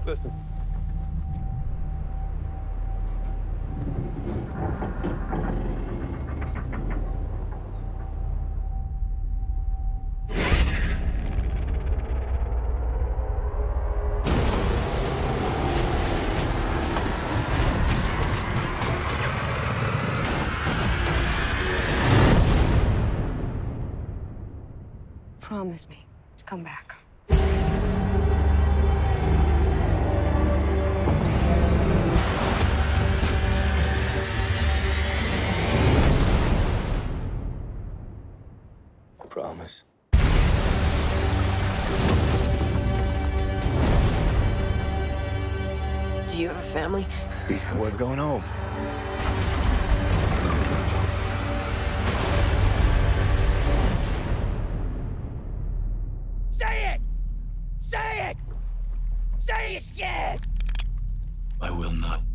Listen. Promise me to come back. Promise. Do you have a family? Yeah, we're going home. Say it! Say it! Say you're scared! I will not.